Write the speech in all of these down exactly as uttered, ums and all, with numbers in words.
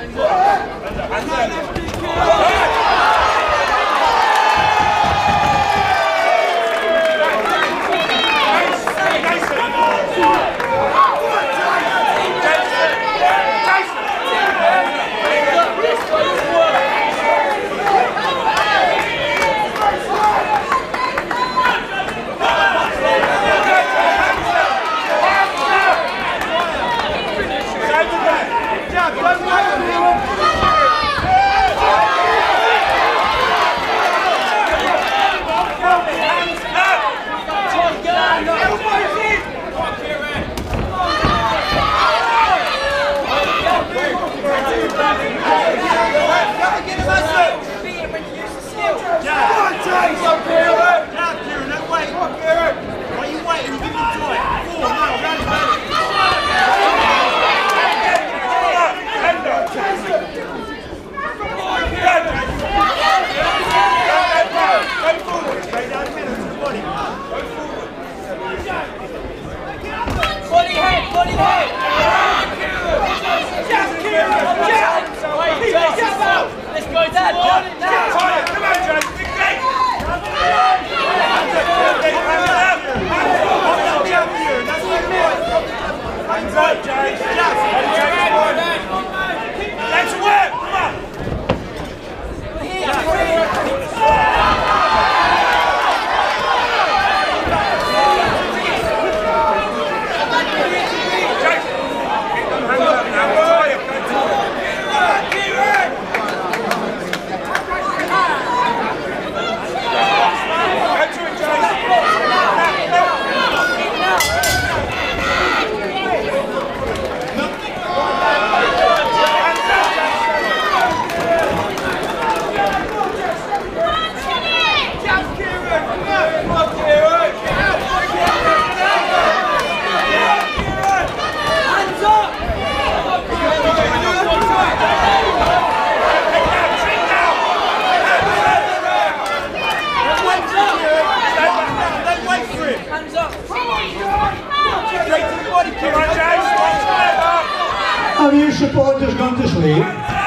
Have you supporters gone to sleep?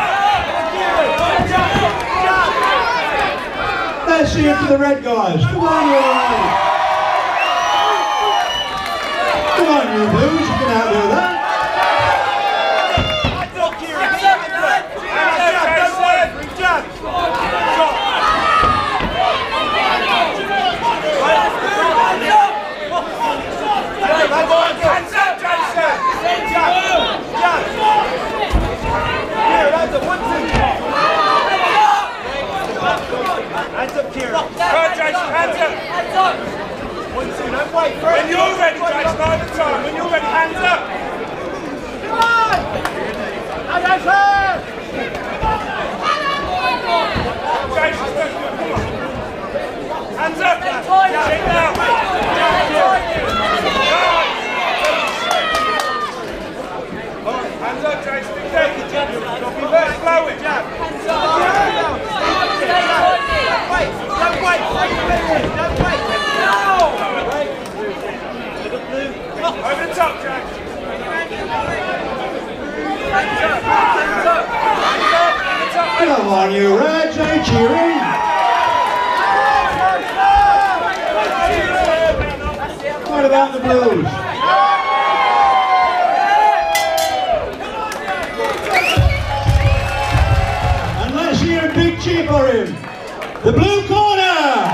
Let's see it for the red guys. Come on, you guys. Come on, you blues. You can outdo that. Hands up, Kieran. Go on, Jason, hands up. Hands up. One, two, don't wait. When you're ready, Jason, all the time. When you're ready, hands up. Come on! Hands up, sir! Jason, come on. Hands up, lad. Sit down. Hands up, Jason. Big day. Don't be very slow it, Jab. Hands up. Don't wait, don't wait, don't wait, no! Over the top, Jack. Hands up, hands up, hands up, hands up. Come on, you Reds, ain't cheering? What about the Blues? And let's hear a big cheer for him. The blue corner!